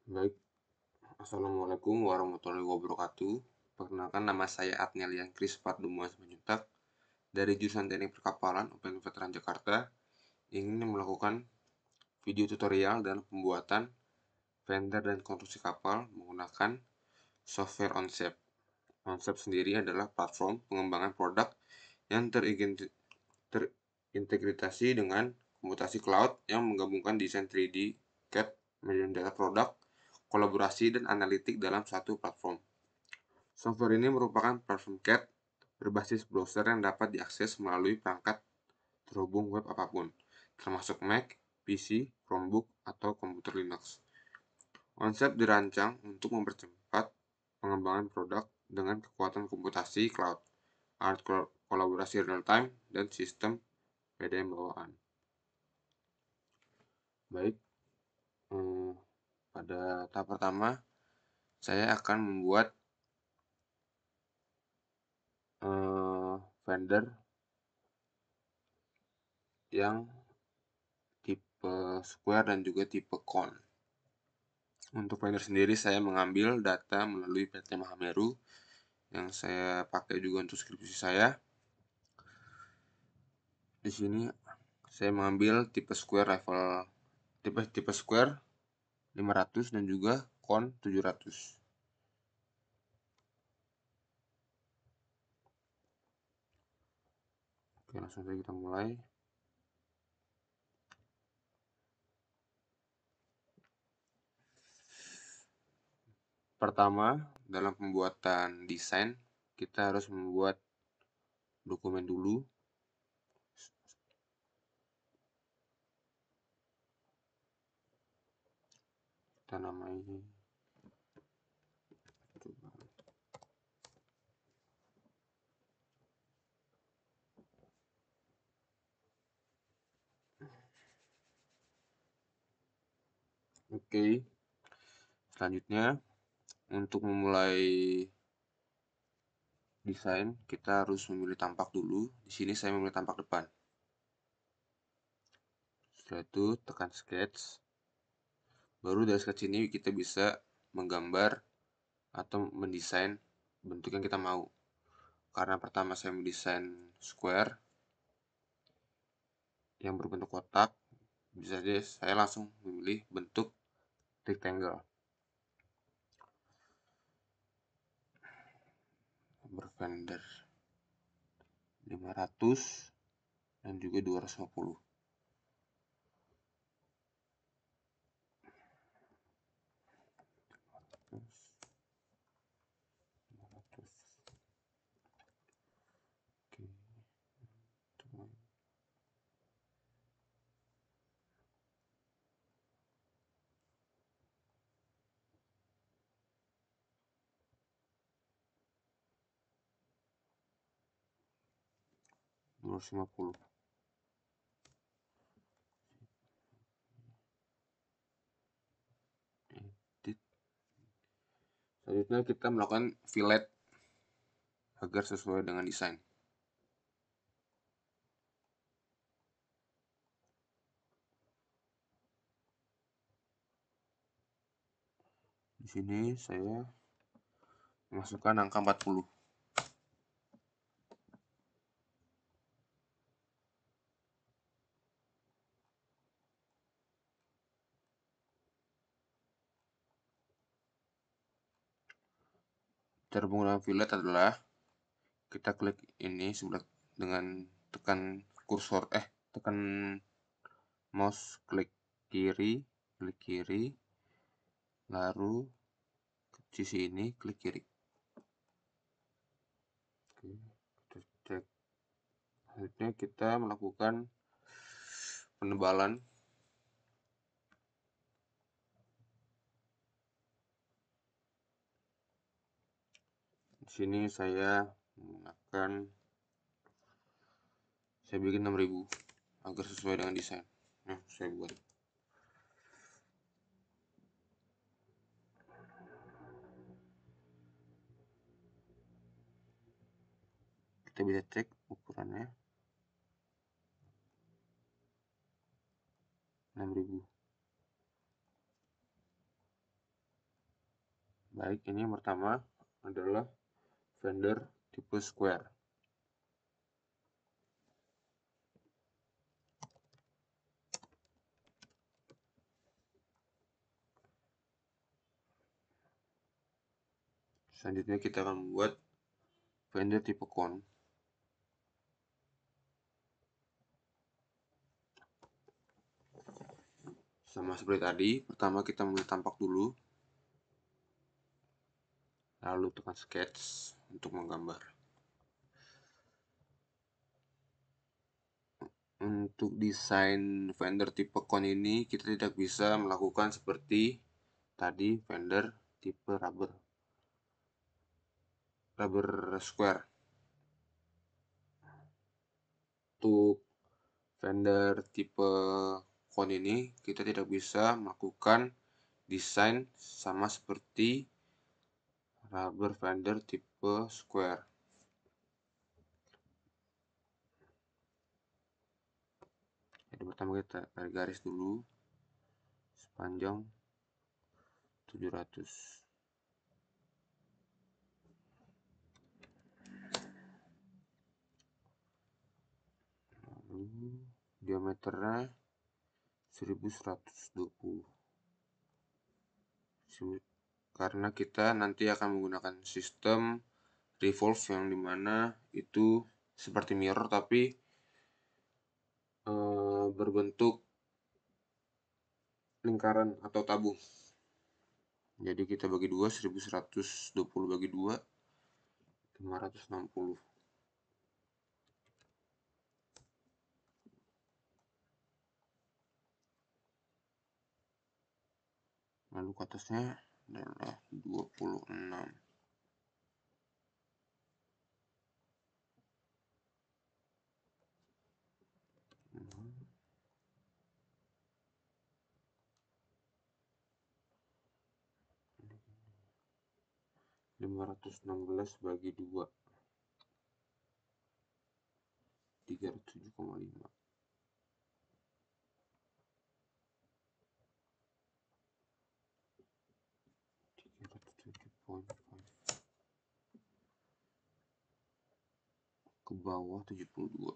Baik, Assalamualaikum warahmatullahi wabarakatuh. Perkenalkan, nama saya Adnelian Krispat Dumas Simanjuntak dari jurusan Teknik Perkapalan UPN Veteran Jakarta. Ingin melakukan video tutorial dalam pembuatan vendor dan konstruksi kapal menggunakan software OnShip. OnShip sendiri adalah platform pengembangan produk yang terintegrasi dengan komputasi cloud yang menggabungkan desain 3D, CAD, metadata produk, kolaborasi, dan analitik dalam satu platform. Software ini merupakan platform CAD berbasis browser yang dapat diakses melalui perangkat terhubung web apapun, termasuk Mac, PC, Chromebook, atau komputer Linux. Konsep dirancang untuk mempercepat pengembangan produk dengan kekuatan komputasi cloud, alat kolaborasi real-time, dan sistem PDM bawaan. Baik, pada tahap pertama, saya akan membuat vendor yang tipe square dan juga tipe cone. Untuk vendor sendiri saya mengambil data melalui PT Mahameru yang saya pakai juga untuk skripsi saya. Di sini saya mengambil tipe square level tipe square 500 dan juga cone 700. Oke, langsung saja kita mulai. Pertama, dalam pembuatan desain, kita harus membuat dokumen dulu. Kita namai coba. Oke. Selanjutnya, untuk memulai desain, kita harus memilih tampak dulu. Di sini saya memilih tampak depan. Setelah itu tekan sketch. Baru dari sketch ini kita bisa menggambar atau mendesain bentuk yang kita mau. Karena pertama saya mendesain square yang berbentuk kotak, bisa saja saya langsung memilih bentuk rectangle. Bervendor 500 dan juga 250. Oke. 250. Edit. Selanjutnya kita melakukan fillet agar sesuai dengan desain. Di sini saya masukkan angka 40. Cara penggunaan fillet adalah kita klik ini sebelah dengan tekan kursor tekan mouse klik kiri, lalu ke sisi ini klik kiri. Oke, kita cek. Selanjutnya kita melakukan penebalan. Di sini saya menggunakan, saya bikin 6000 agar sesuai dengan desain. Nah, saya buat. Kita bisa cek ukurannya 6000. Baik, ini yang pertama adalah vendor tipe square. Selanjutnya kita akan membuat vendor tipe cone. Sama seperti tadi, pertama kita memilih tampak dulu, lalu tekan sketch untuk menggambar. Untuk desain vendor tipe cone ini kita tidak bisa melakukan seperti tadi vendor tipe rubber square. Untuk vendor tipe cone ini kita tidak bisa melakukan desain sama seperti rubber vendor tipe square. Jadi pertama kita tarik garis dulu sepanjang 700. Lalu diameternya 1120. Karena kita nanti akan menggunakan sistem revolve yang dimana itu seperti mirror tapi berbentuk lingkaran atau tabung. Jadi kita bagi 2, 1120 bagi 2, 560. Lalu ke atasnya adalah 26. 516 bagi 2, 307,5. 307,5 ke bawah 72.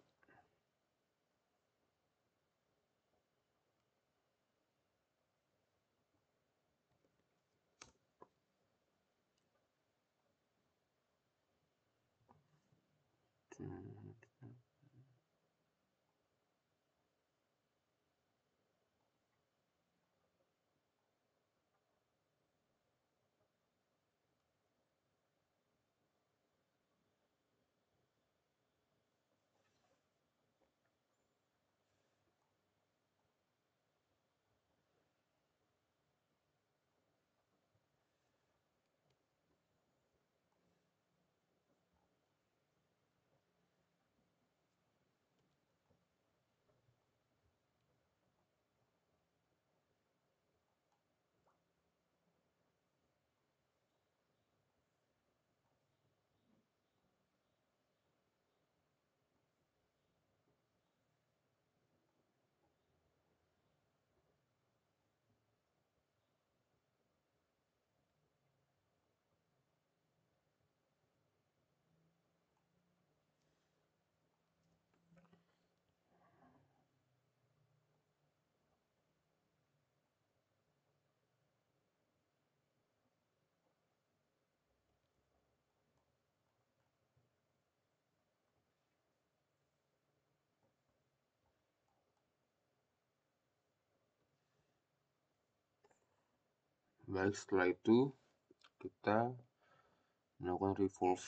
Baik, setelah itu kita melakukan revolve.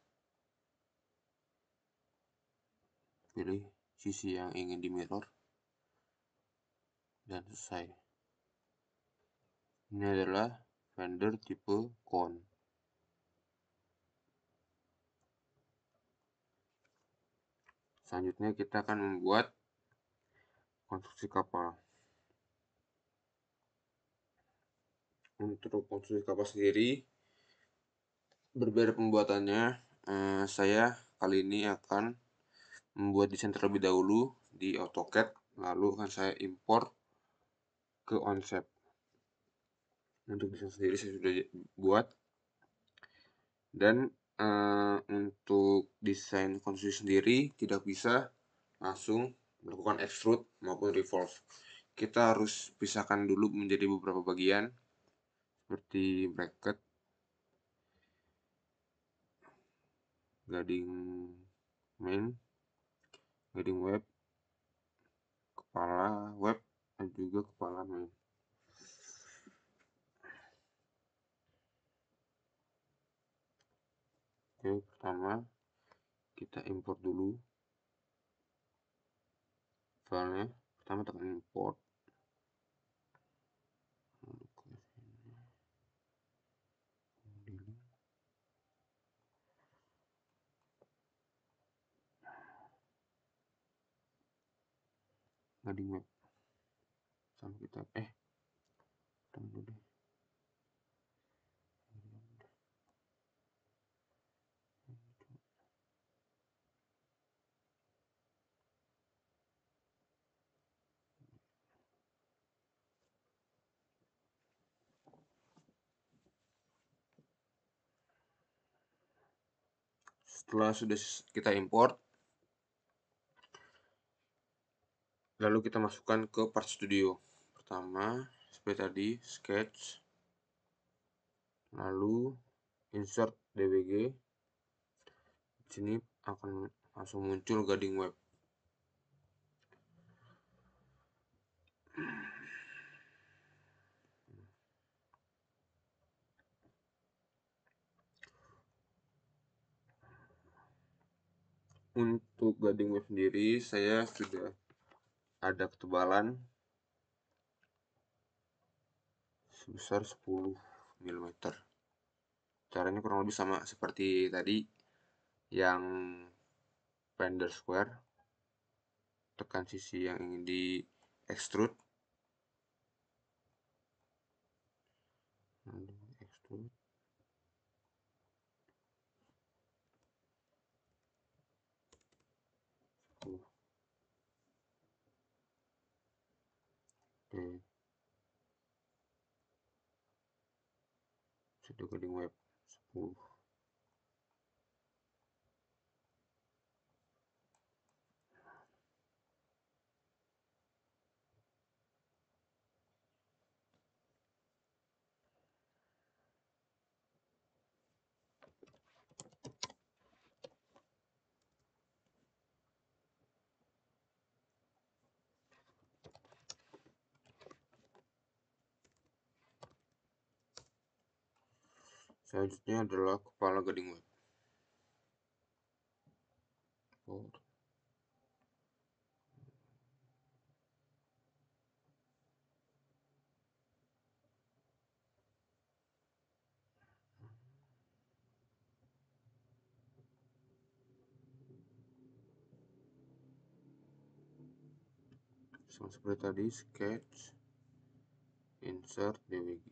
Pilih sisi yang ingin di mirror dan selesai. Ini adalah vendor tipe cone. Selanjutnya kita akan membuat konstruksi kapal. Untuk konstruksi kapal sendiri berbeda pembuatannya. Saya kali ini akan membuat desain terlebih dahulu di AutoCAD, lalu akan saya import ke Onshape. Untuk desain sendiri saya sudah buat, Dan untuk desain konstruksi sendiri tidak bisa langsung melakukan extrude maupun revolve. Kita harus pisahkan dulu menjadi beberapa bagian seperti bracket, gading main, gading web, kepala web, dan juga kepala main. Oke, pertama kita import dulu filenya. Pertama tekan import, gading web sama kita tunggu deh. Setelah sudah kita import, lalu kita masukkan ke Part Studio. Pertama, seperti tadi, sketch, lalu insert dbg. Di sini akan langsung muncul gading web. Untuk gading web sendiri, saya sudah ada ketebalan sebesar 10 mm. Caranya kurang lebih sama seperti tadi, yang Fender Square. Tekan sisi yang ingin di extrude, extrude. Oke, sudah gading web 10. Selanjutnya adalah kepala gading web. Sama seperti tadi, sketch, insert dbg.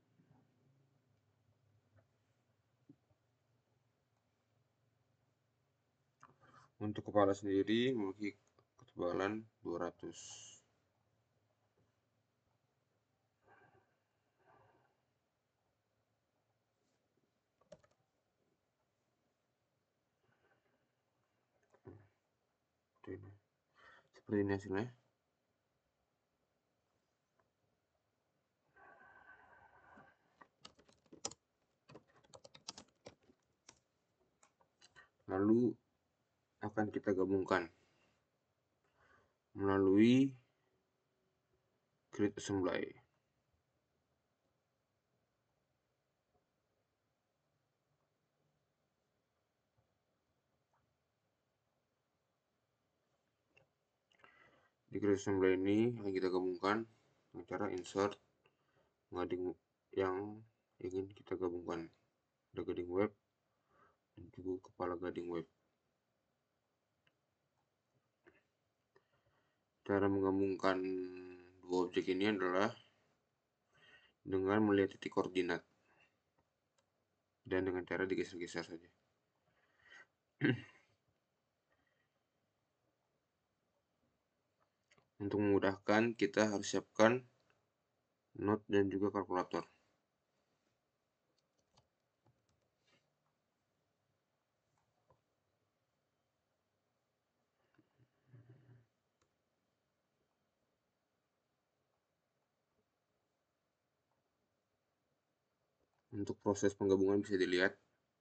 Untuk kepala sendiri memiliki ketebalan 200. Seperti ini hasilnya. Lalu akan kita gabungkan melalui create assembly. Di create assembly ini akan kita gabungkan dengan cara insert gading yang ingin kita gabungkan. Ada gading web dan juga kepala gading web. Cara menggabungkan dua objek ini adalah dengan melihat titik koordinat dan dengan cara digeser-geser saja. Untuk memudahkan, kita harus siapkan note dan juga kalkulator. Untuk proses penggabungan bisa dilihat.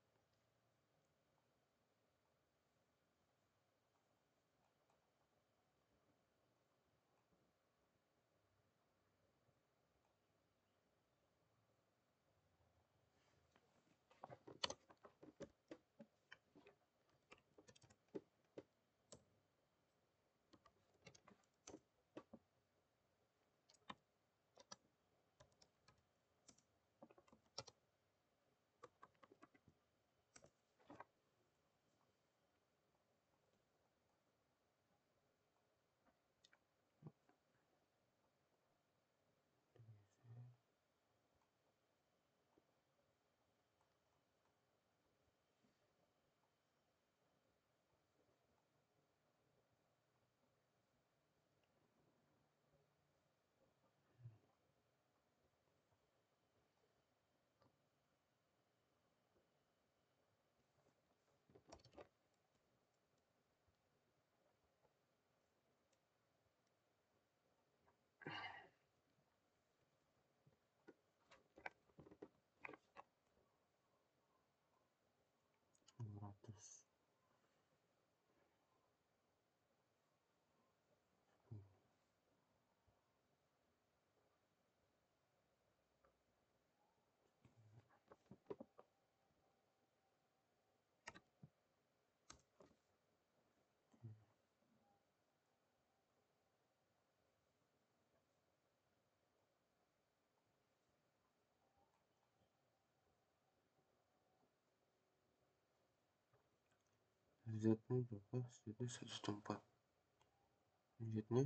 Z-nya berapa? Z-nya 1,4. Z-nya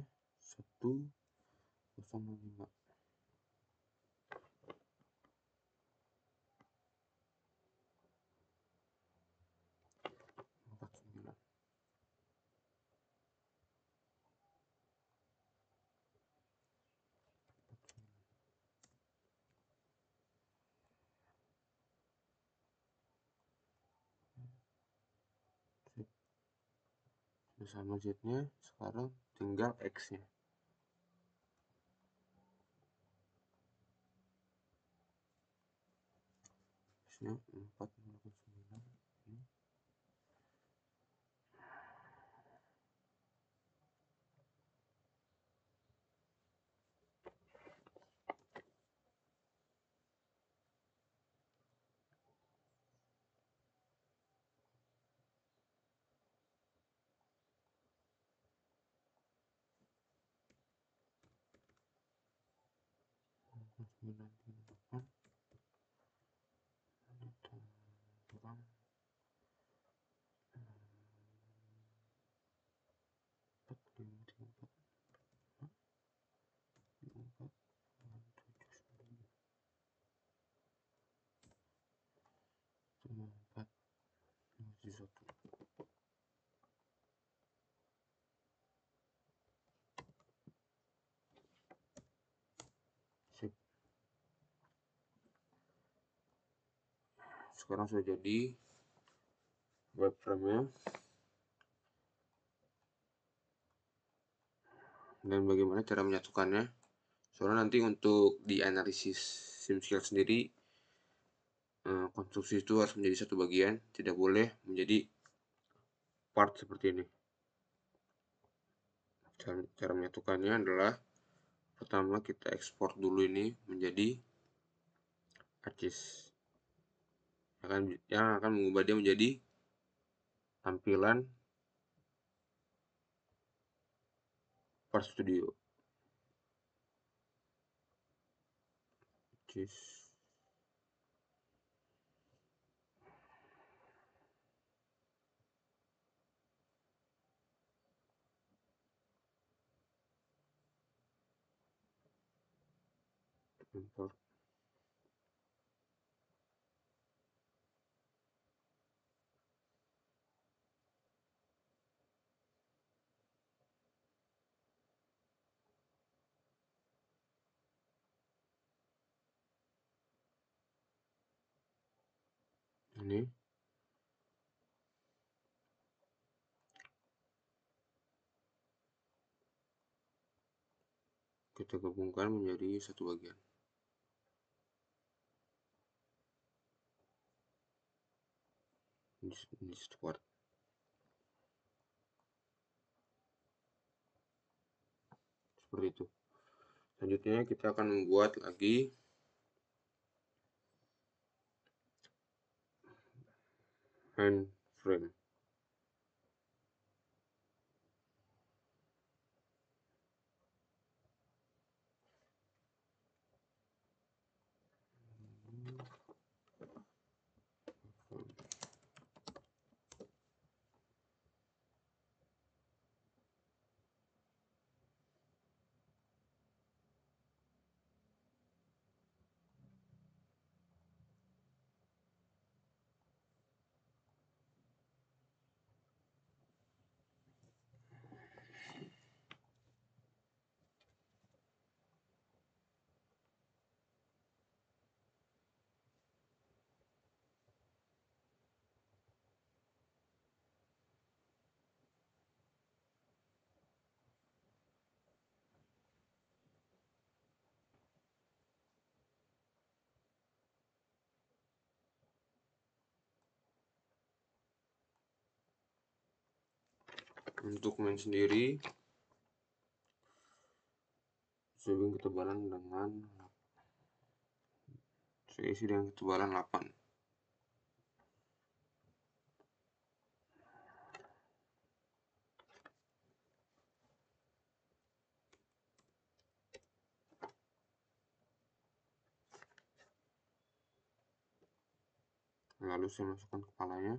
1,05. 49. Sudah sama Z-nya, sekarang tinggal X-nya. X-nya 4,9. Kurang Sip. Sekarang sudah jadi webframe-nya. Dan bagaimana cara menyatukannya? Soalnya nanti untuk di analisis SimScale sendiri, konstruksi itu harus menjadi satu bagian, tidak boleh menjadi part seperti ini. Cara menyatukannya adalah pertama kita ekspor dulu ini menjadi ArcGIS yang akan mengubah dia menjadi tampilan Part Studio. ArcGIS import. Ini kita gabungkan menjadi satu bagian. ini support. Seperti itu. Selanjutnya kita akan membuat lagi hand frame. Untuk main sendiri, sweeping ketebalan dengan saya isi dengan ketebalan 8. Lalu saya masukkan kepalanya.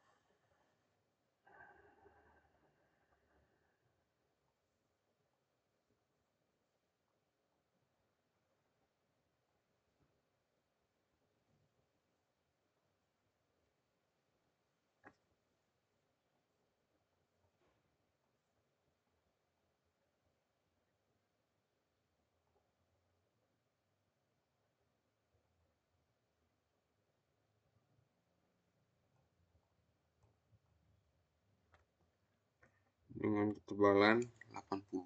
Dengan ketebalan 80.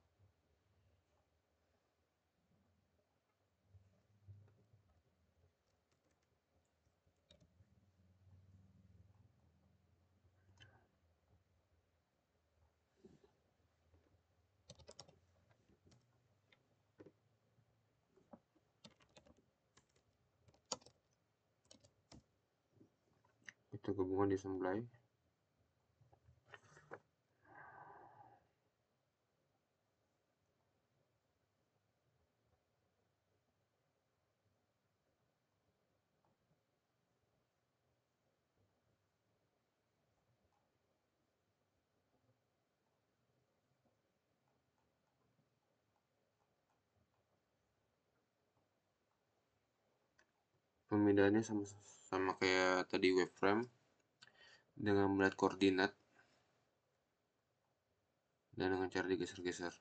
Kita gabungkan di assembly. Pemindahannya sama kayak tadi waveframe, dengan melihat koordinat dan dengan cara digeser-geser.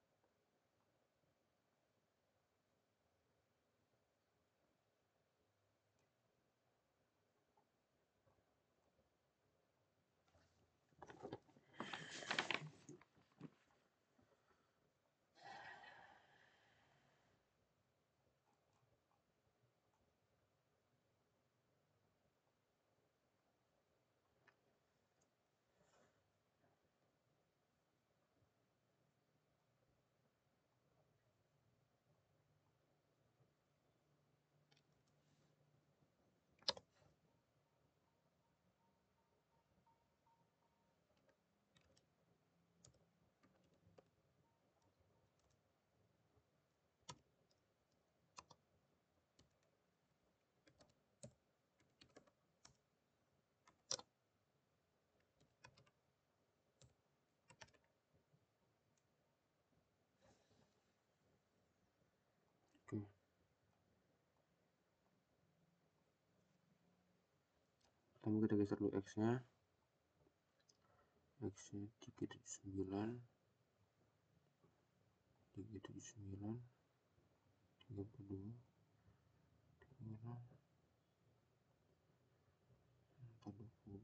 Oke. Pertama kita geser dulu X-nya. X-nya 379, 379, 32, 36, 40.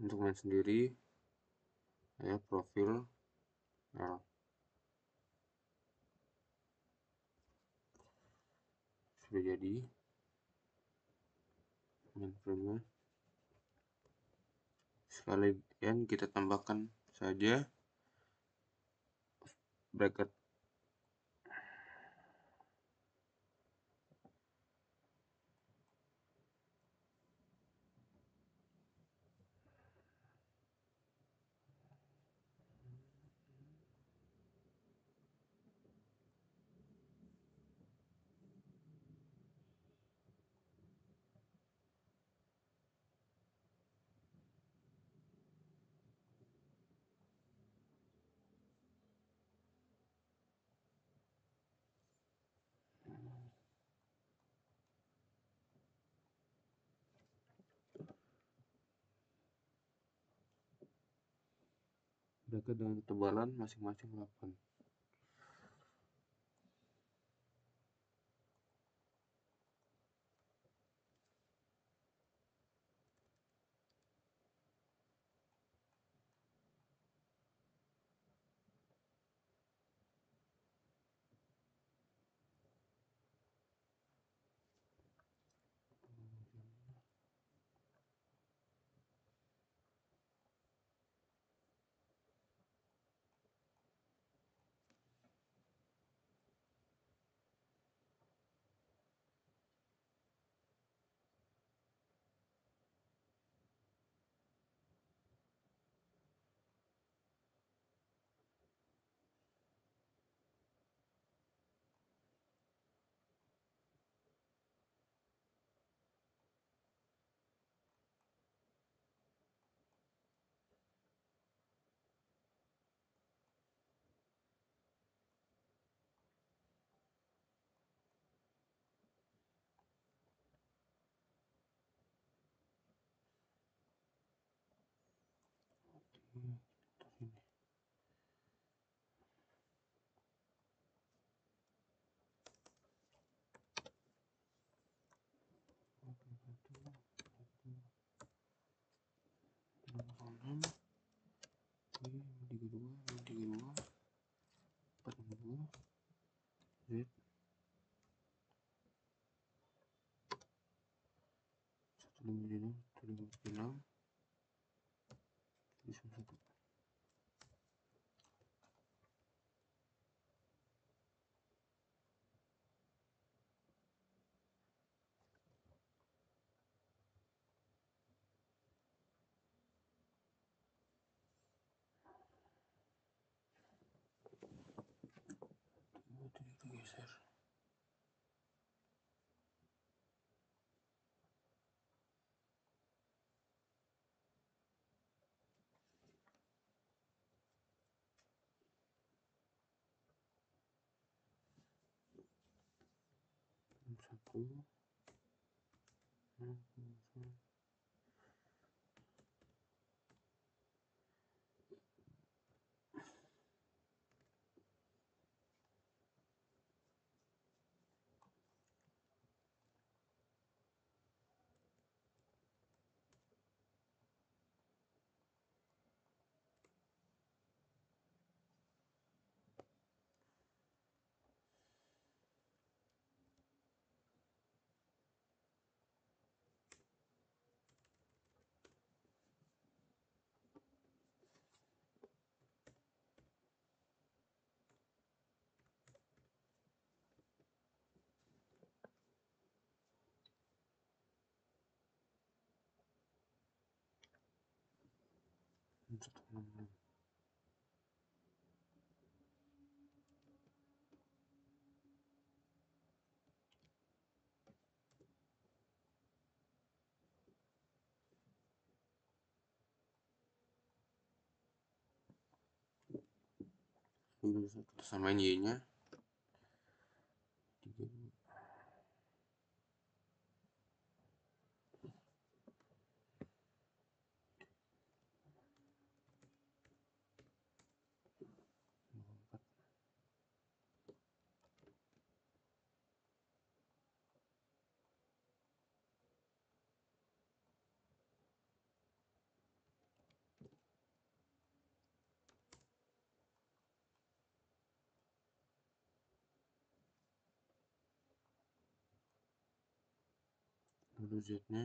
Untuk main sendiri, saya profil L. Sudah jadi mainframe-nya. Sekalian kita tambahkan saja bracket. Bracket dengan ketebalan masing-masing 8. Geser. Satu. Kita samain y-nya 32. lalu Z nya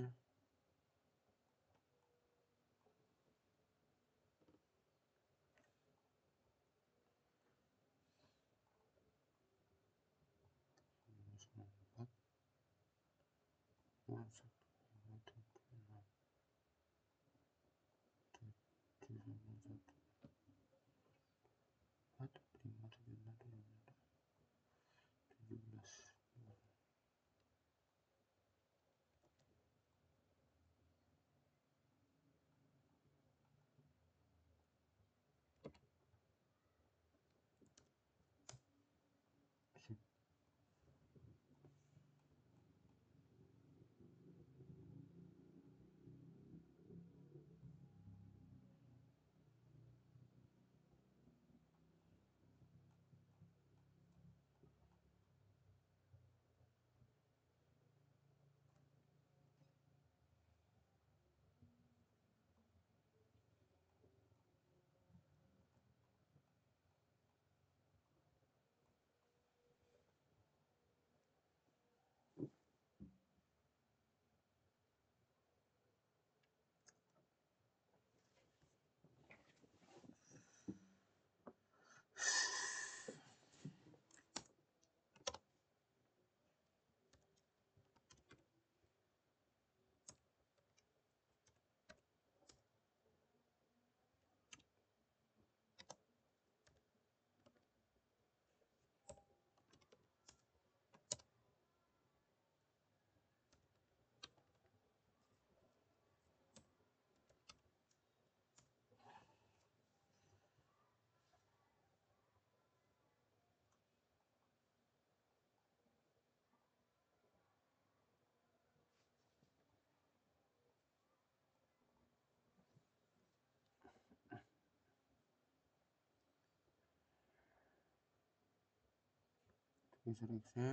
geser X nya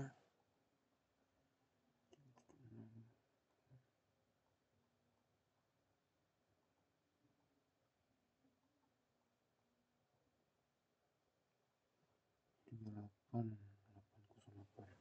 38,808.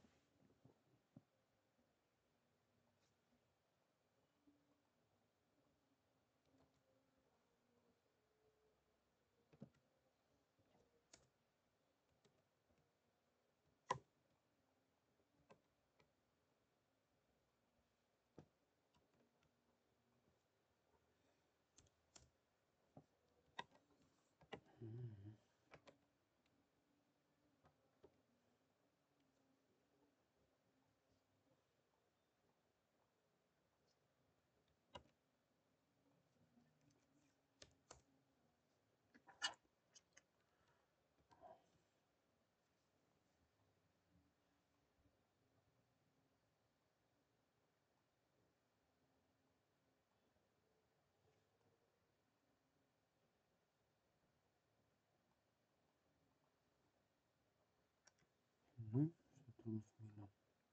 Ini 19,8.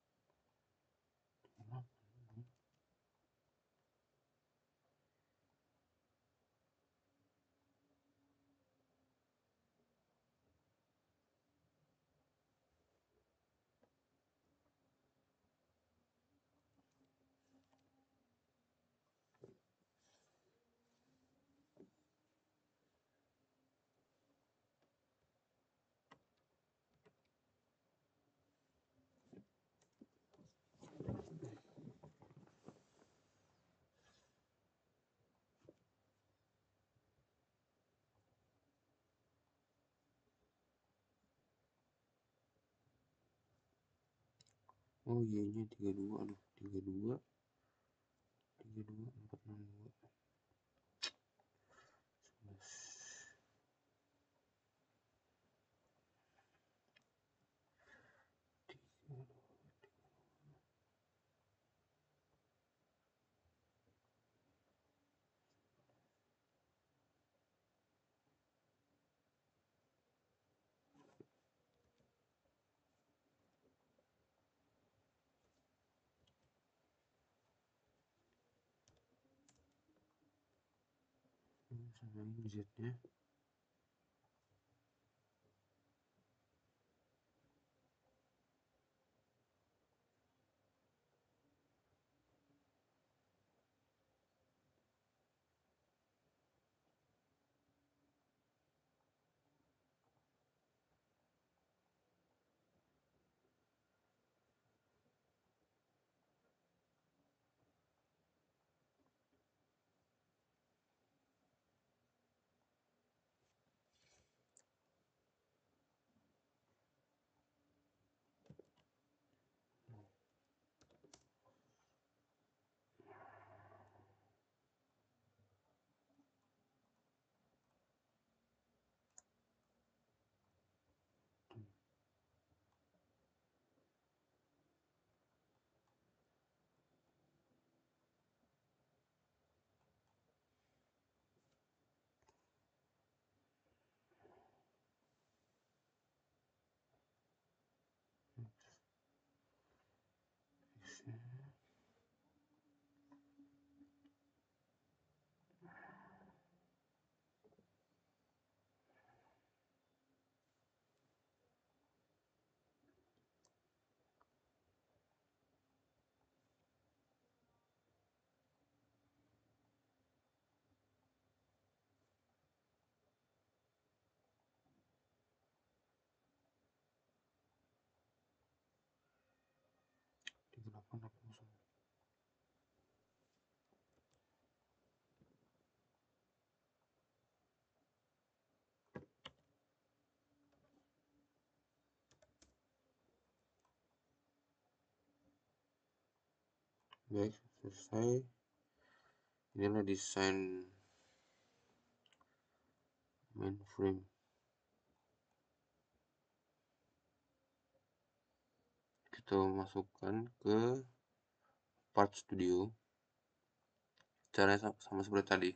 Oh iya nya 32, aduh 32 462 11. Samain Z nya Baik, selesai. Inilah desain mainframe. Kita masukkan ke Part Studio. Caranya sama seperti tadi.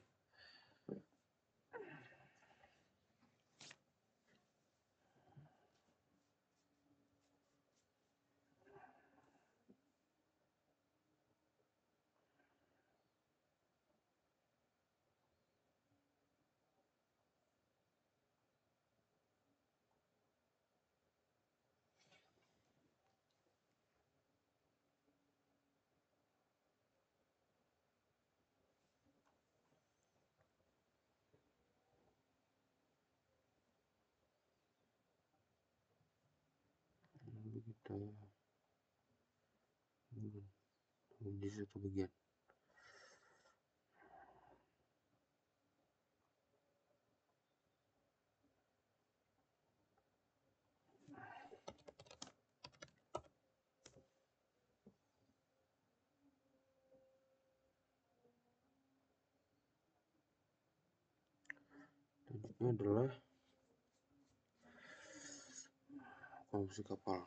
Lalu kita di satu bagian. Selanjutnya adalah konstruksi kapal.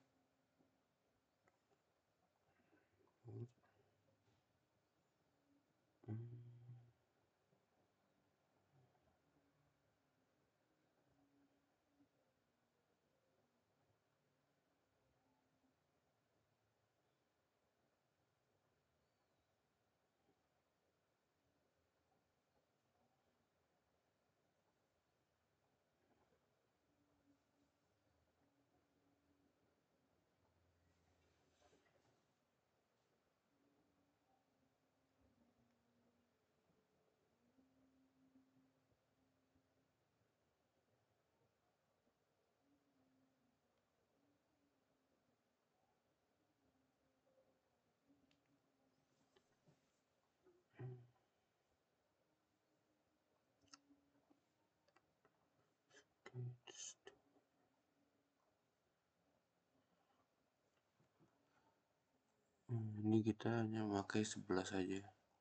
Ini kita hanya pakai 11 saja.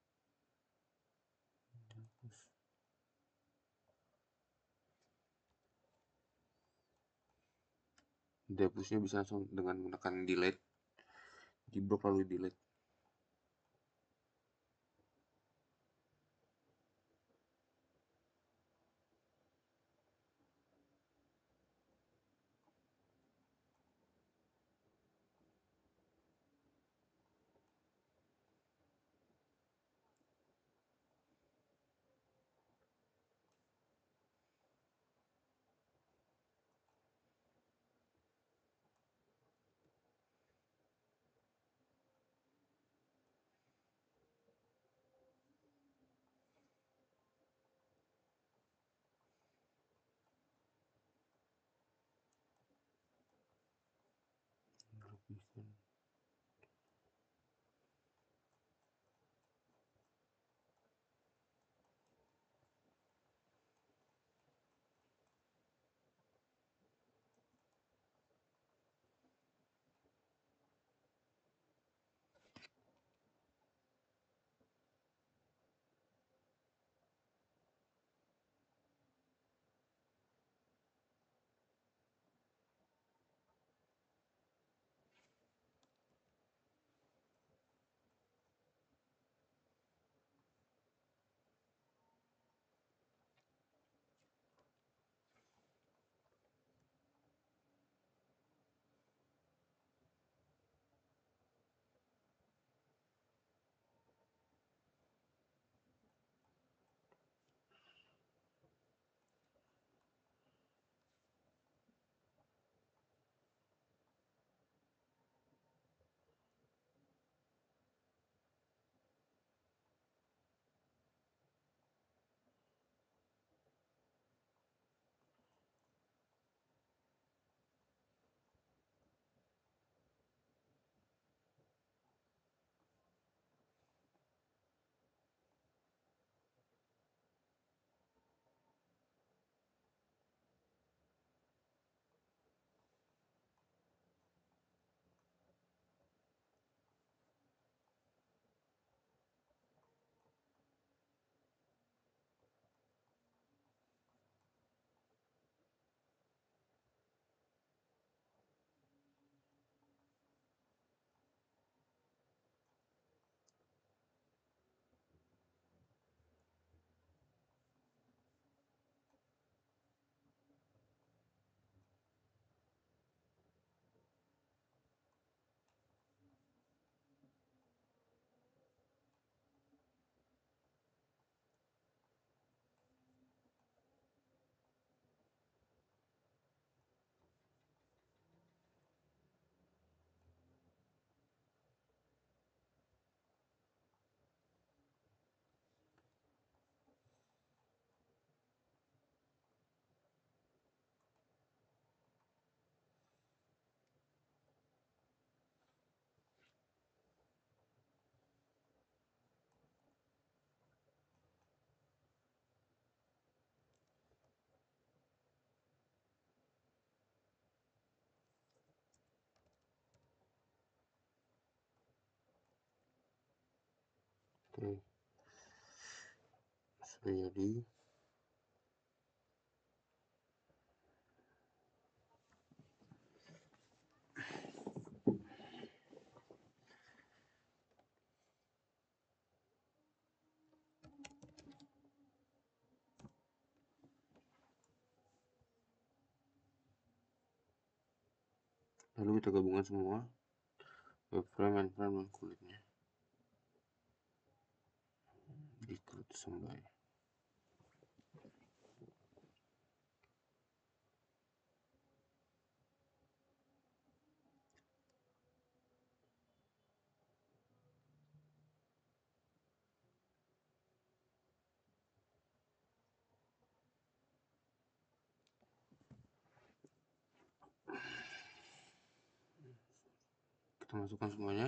Dihapusnya bisa langsung dengan menekan delete, di blok lalu delete. Oke, sudah jadi. Lalu kita gabungkan semua, webframe, mainframe, dan kulitnya di create assembly. Kita masukkan semuanya.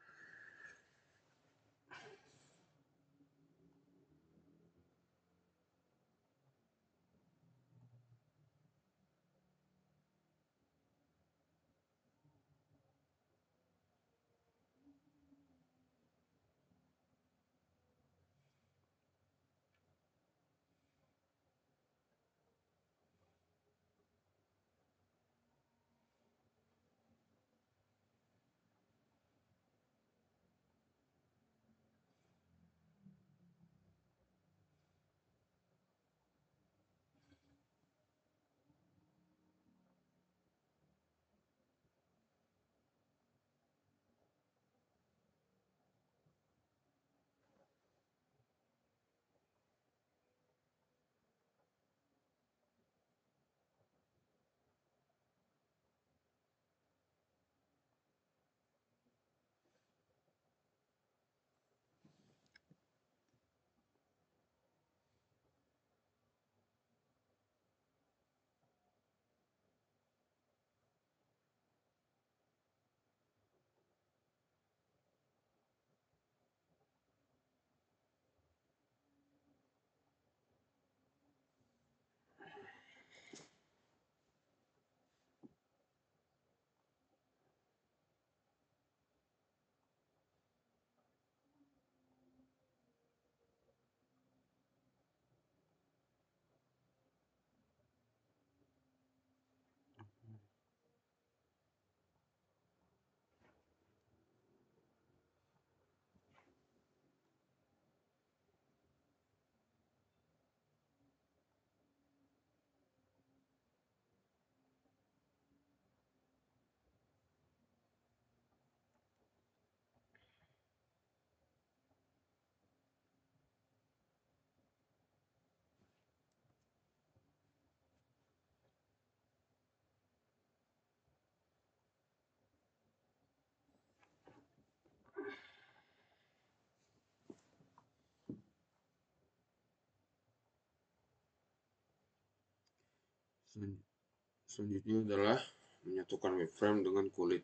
Selanjutnya adalah menyatukan webframe dengan kulit.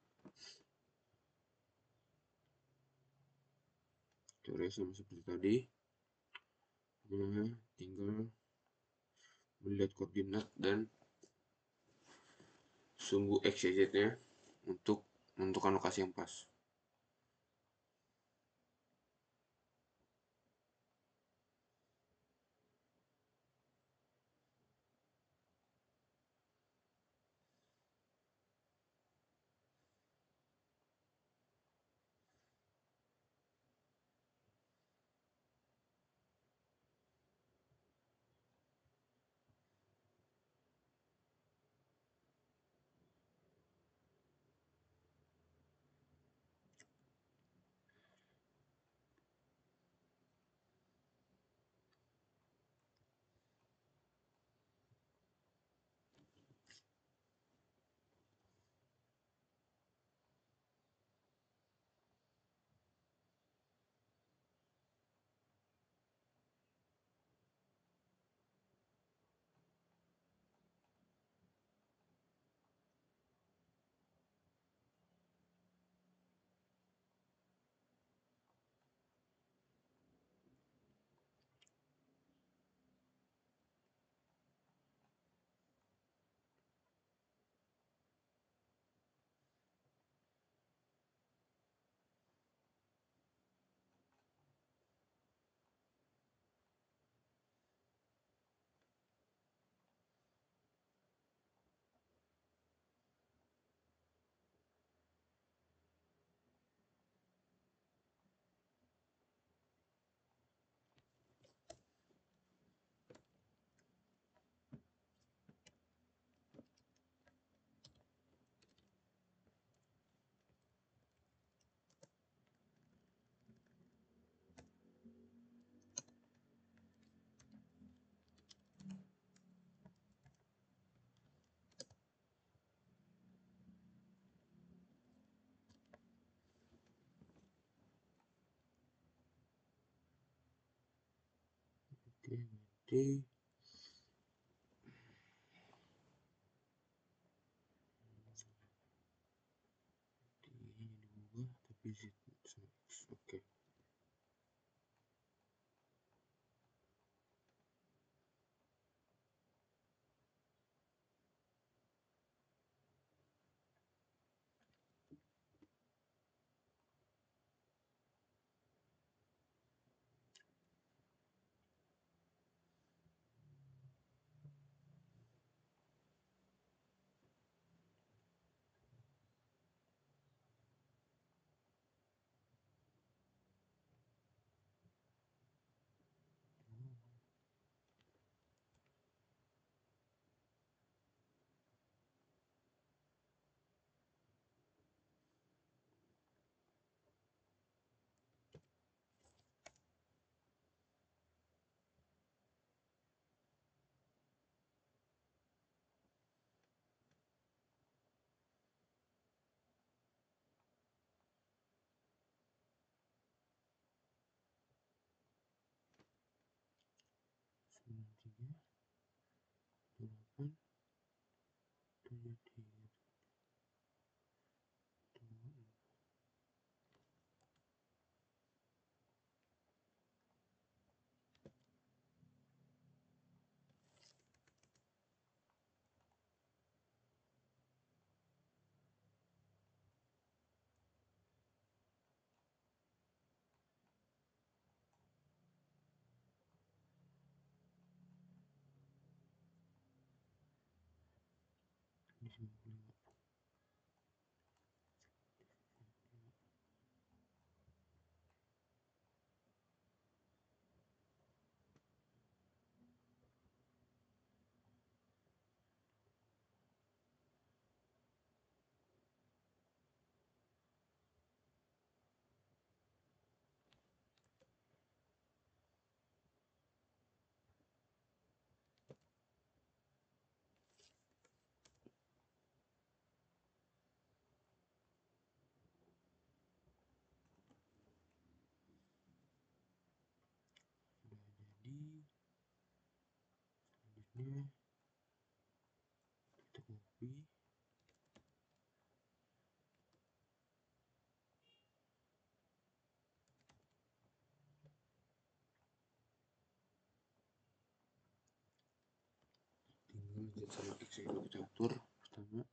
Caranya sama seperti tadi. Tinggal melihat koordinat dan sumbu X, Y, Z-nya untuk menentukan lokasi yang pas. berarti ini diubah tapi z sama x. Oke. Sembilan tiga delapan tujuh tiga ini 95. Sudah jadi. Selanjutnya kita copy. Tinggal z sama x itu kita atur. Pertama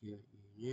GI-nya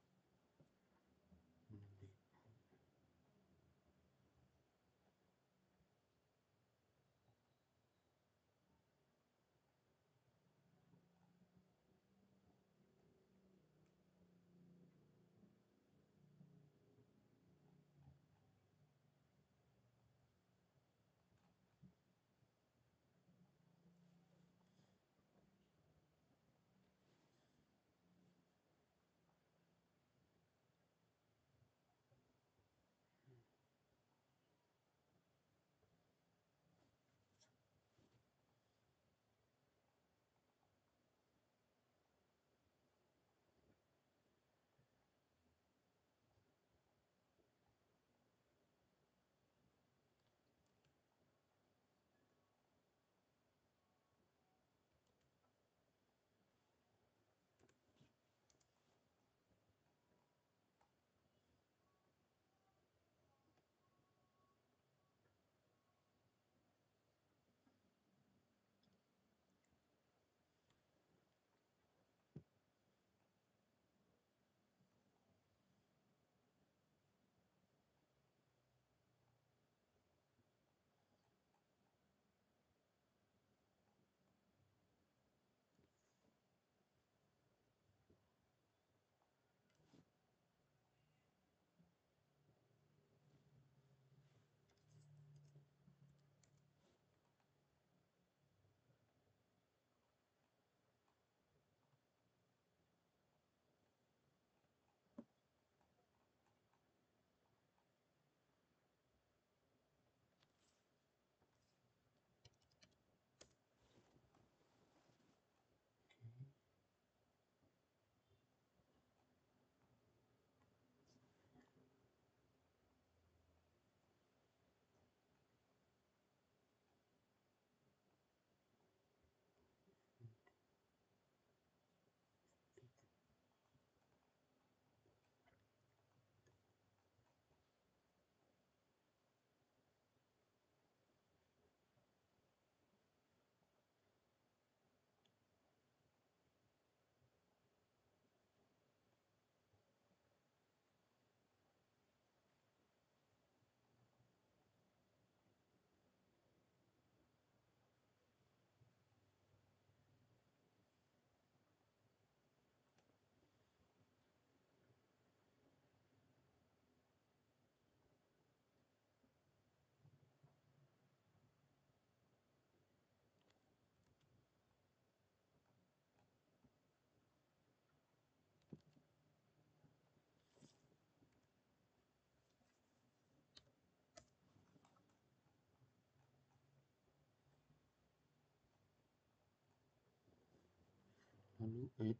lalu add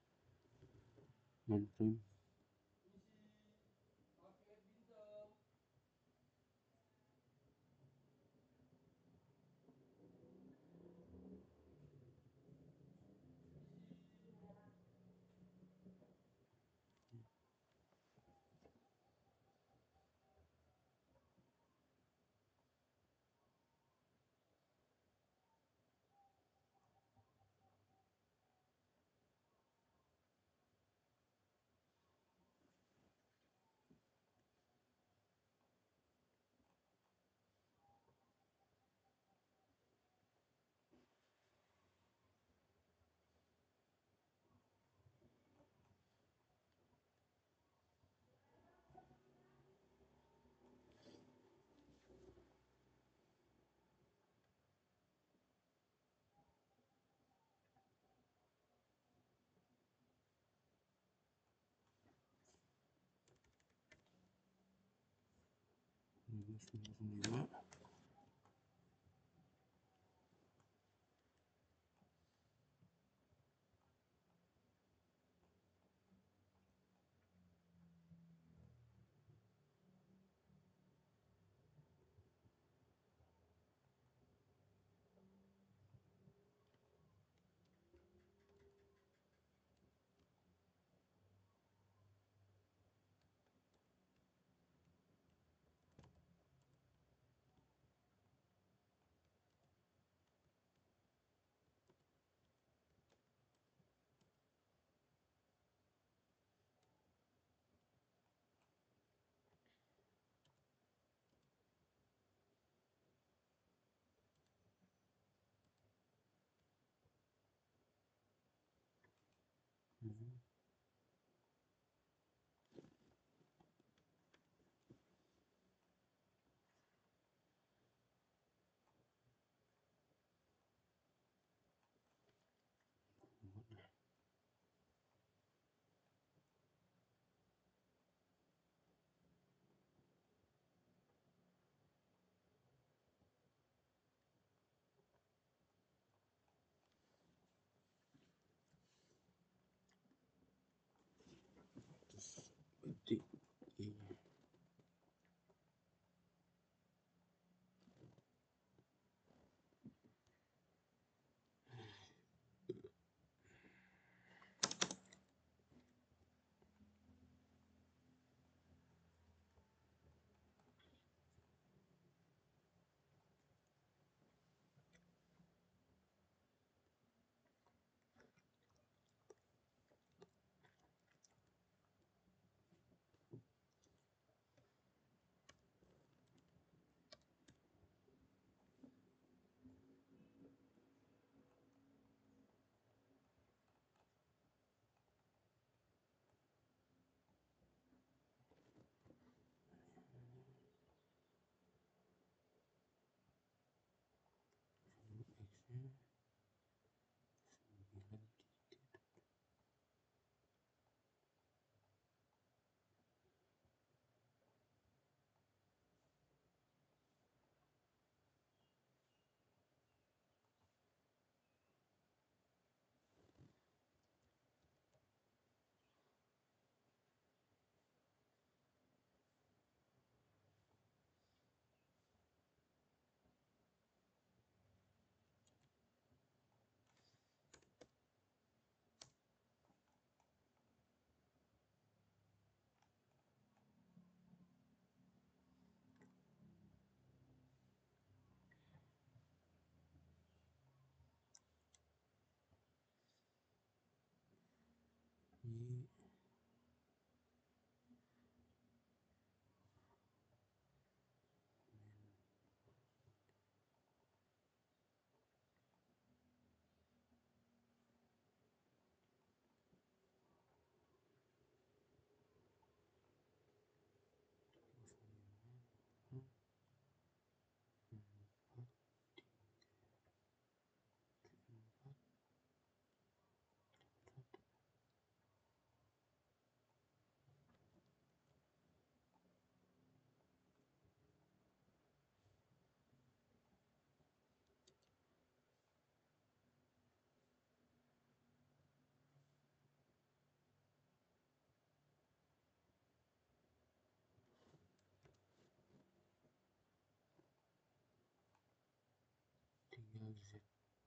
mainframe. lagi. Tiga Z.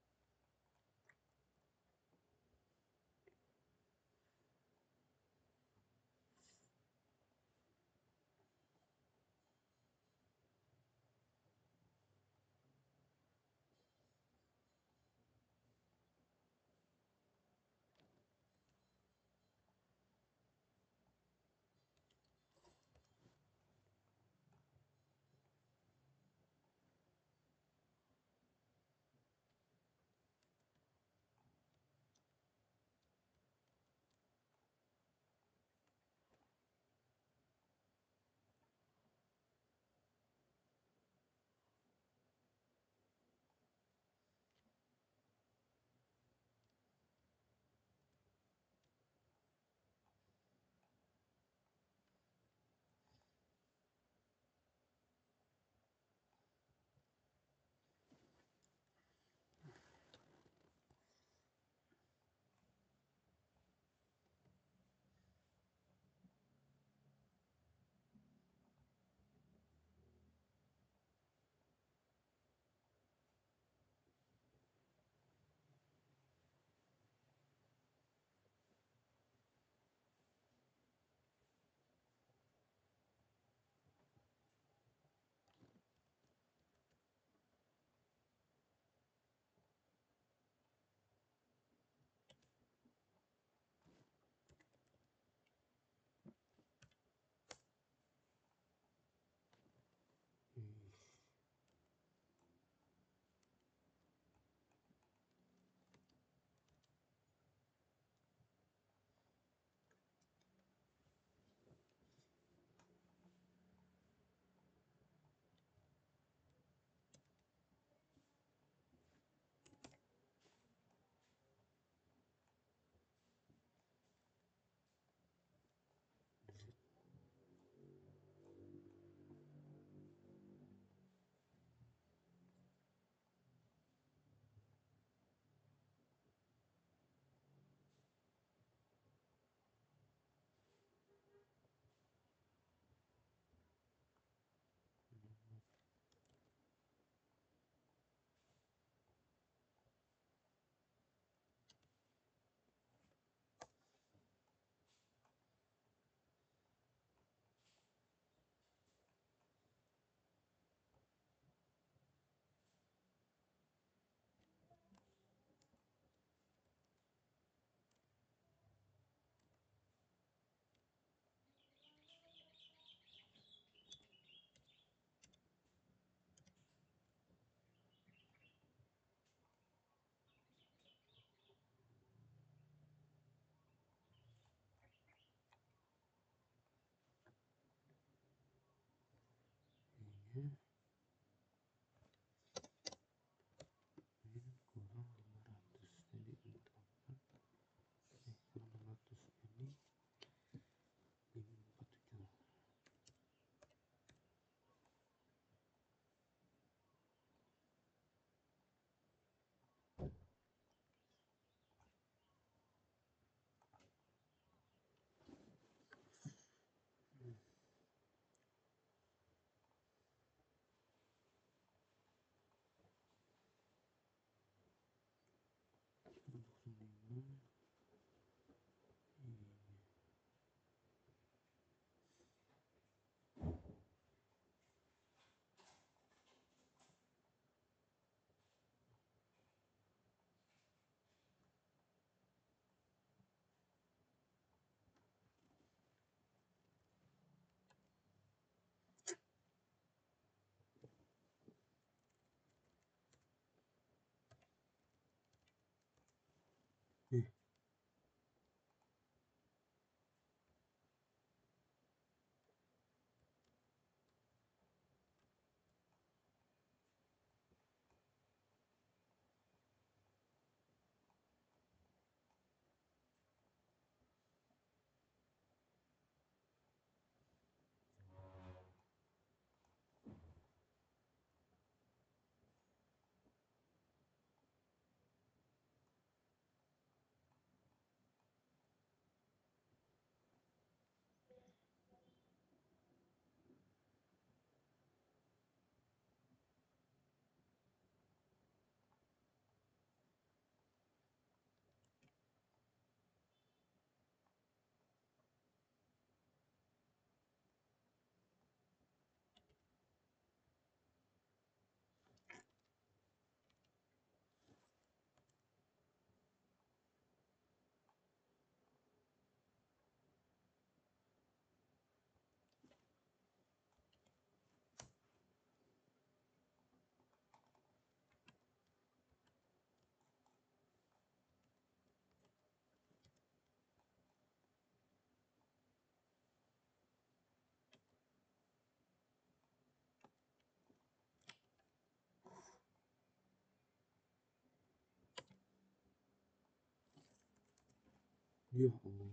Kurang 500 jadi untuk kurang 600 ini 547. Ya Allah.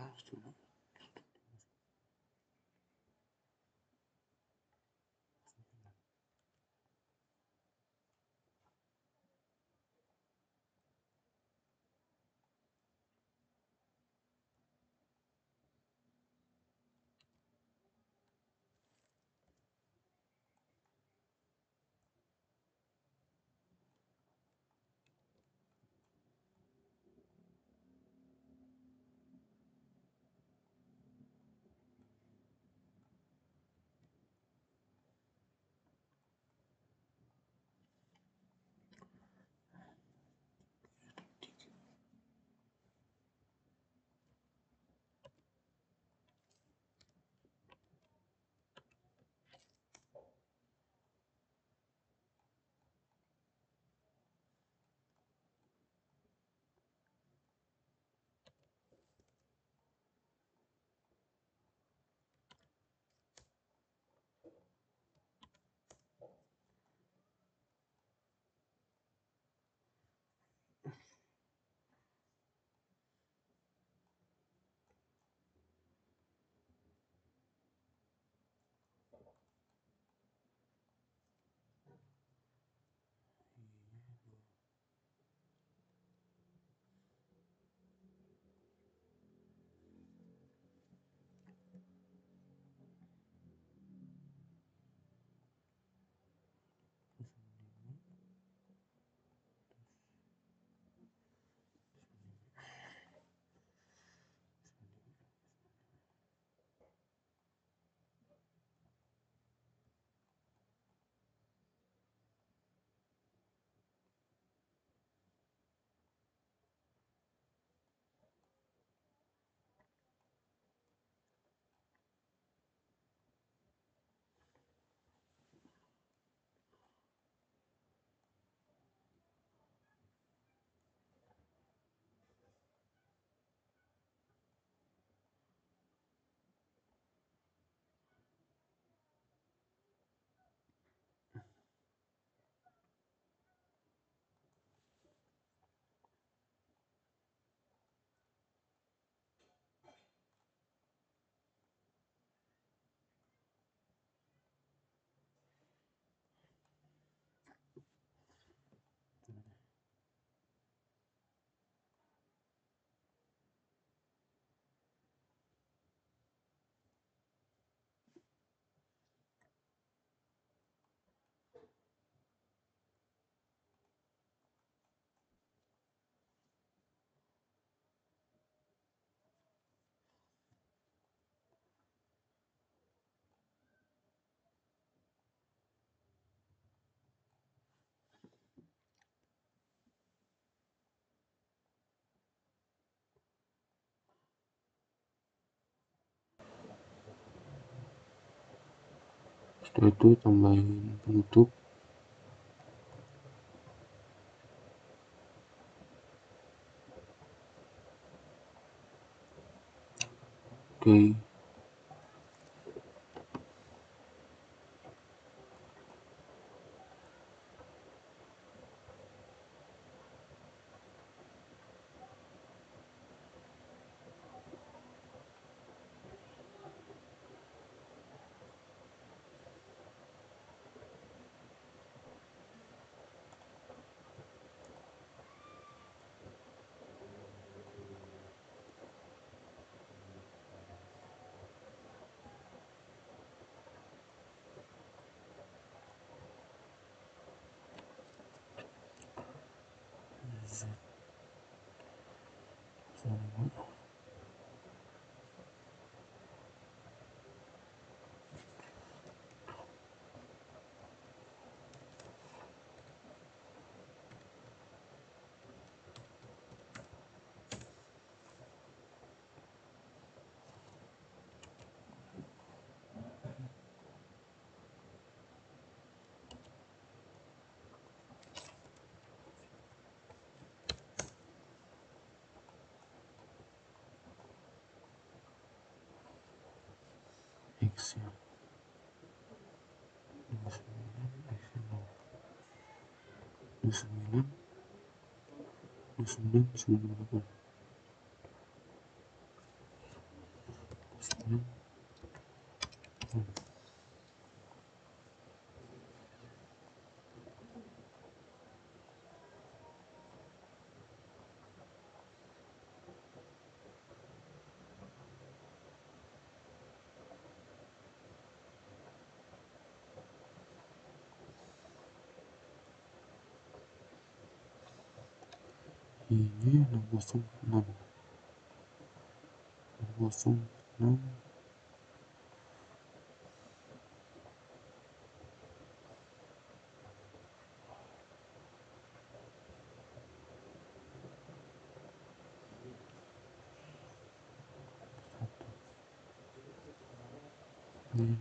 Setelah itu tambahin penutup. Oke. X ya. 29 29 29 98. ini 606 606 ini.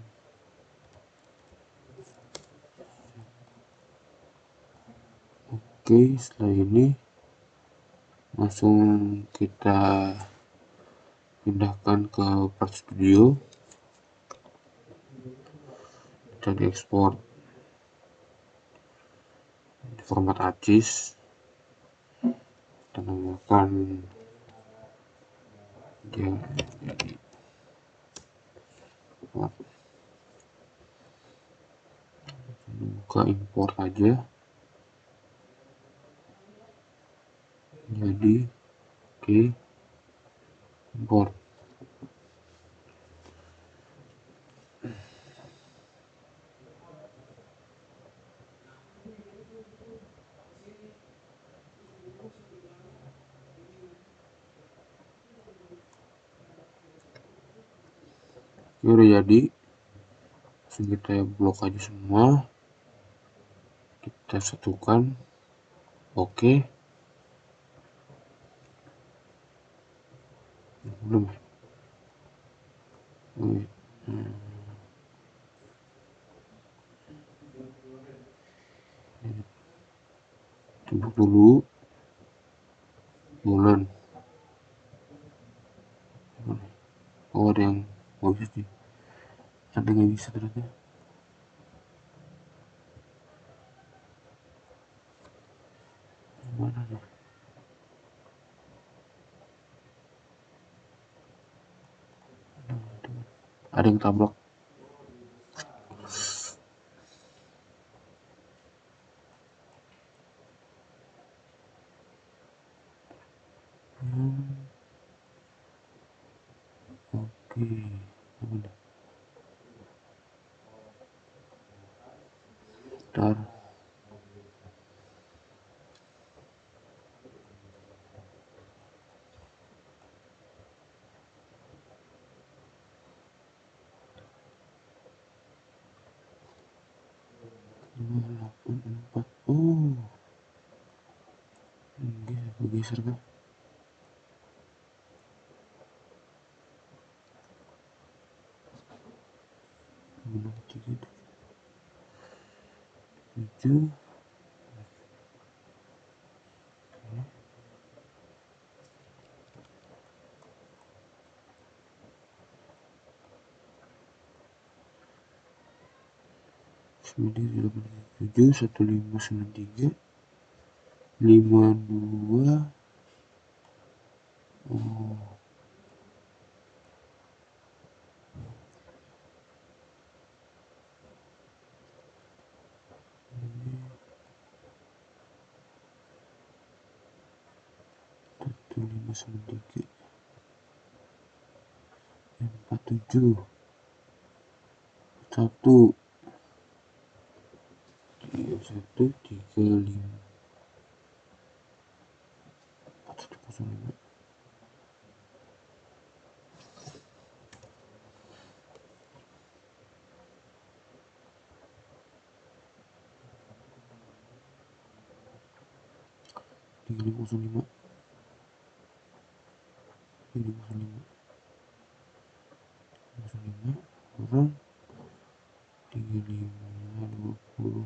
Oke, setelah ini langsung kita pindahkan ke Part Studio, kita diekspor di format ACIS, kita namakan dia buka import aja, jadi oke, import. Ini udah jadi, langsung kita blok aja semua, kita satukan. Oke, belum. Tunggu dulu, bulan. Oh, ada yang nggak bisa sih, ada nggak bisa ternyata. Mana nih? Ada yang tabrak. Oke, bentar. Empat. Oh, ini bergeser kan? Enam tiga tujuh. Sembilan tujuh satu lima sembilan tiga lima dua. Oh, satu lima sembilan tiga empat tujuh satu tiga satu tiga lima empat satu kosong lima. Tiga lima kosong lima. Tiga lima kosong lima. Kosong lima kurang 35 20.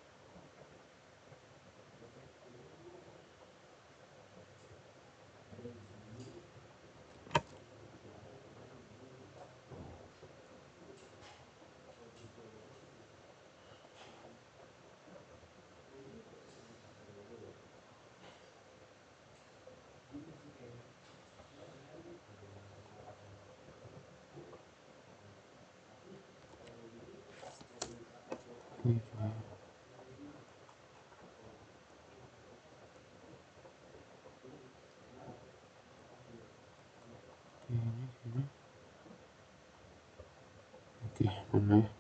Oke, mana ya?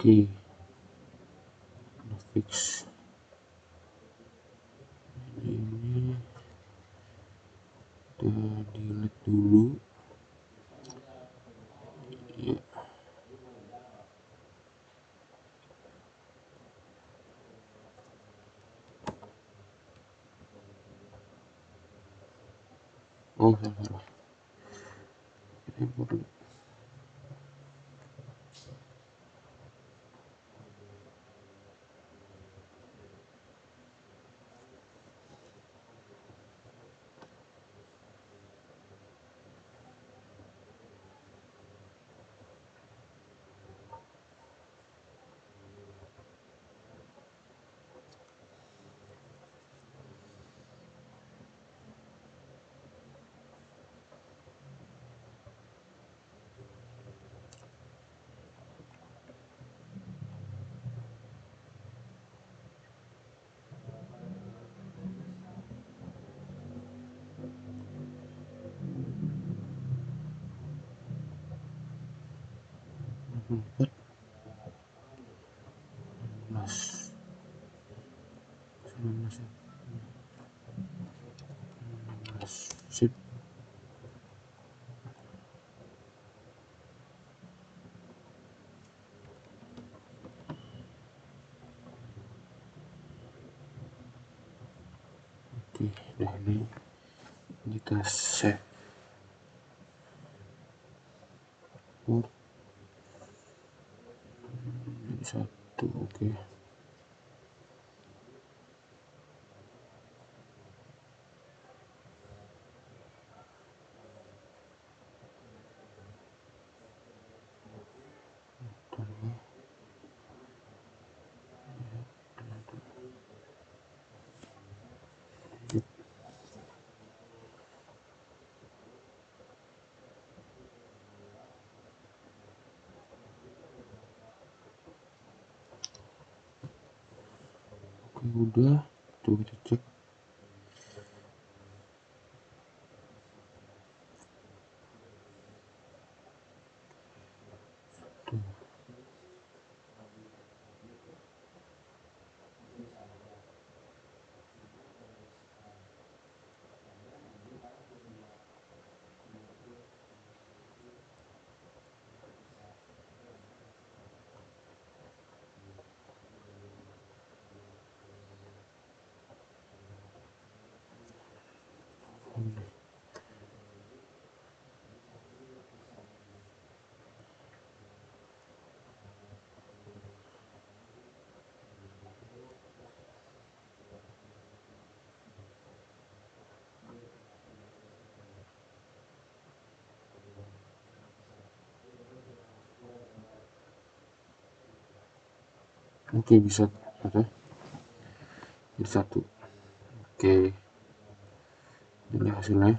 Oke, udah fix. Ini kita delete dulu ya. Oh salah, ini perlu. Empat 16 19 sip. Oke, nah ini kita save port jadi 1. Oke, udah, coba kita cek. Tuh. Oke, bisa ada jadi 1. Oke, ini hasilnya.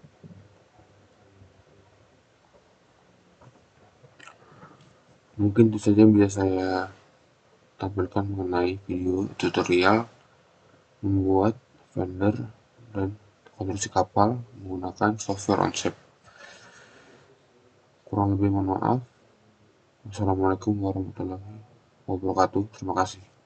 Mungkin itu saja yang bisa saya tampilkan mengenai video tutorial membuat vendor dan konstruksi kapal menggunakan software OnShape. Kurang lebih mohon maaf. Wassalamualaikum warahmatullahi wabarakatuh. Terima kasih.